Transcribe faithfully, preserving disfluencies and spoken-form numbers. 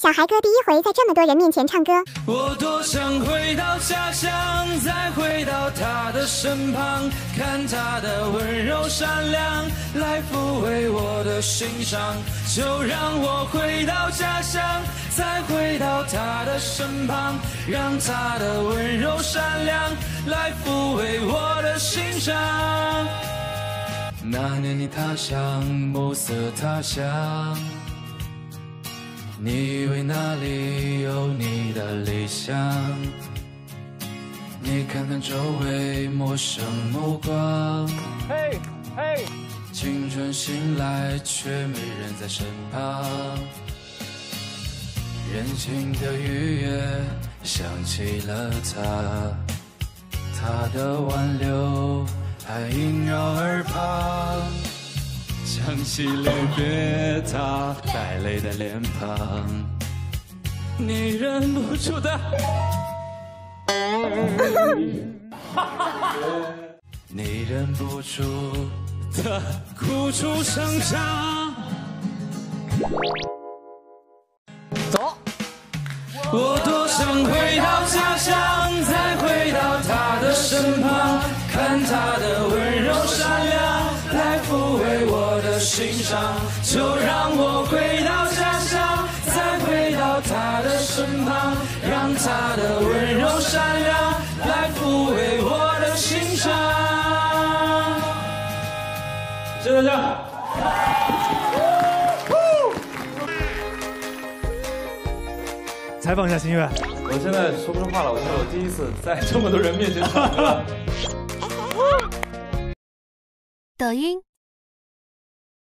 小孩哥第一回在这么多人面前唱歌。 我多想回到家乡，再回到他的身旁，看他的温柔善良，来抚慰我的心伤。就让我回到家乡，再回到他的身旁，让他的温柔善良来抚慰我的心伤。那年你他乡，暮色他乡，你以为那里有你的理想，你看看周围陌生目光，嘿嘿，青春醒来却没人在身旁，人情的愉悦想起了他，他的挽留还萦绕耳旁，想起离别他带泪的脸庞，你忍不住的你忍不住的哭出声响。走，我多想回到家乡，再回到他的身旁，看他的温柔善良来抚慰我的心伤。就让我回到家乡，再回到他的身旁，让他的温柔善良来抚慰我的心伤。谢谢大家。 采访一下新月。 我现在说不出话了，我觉得我第一次在这么多人面前唱歌。 抖音。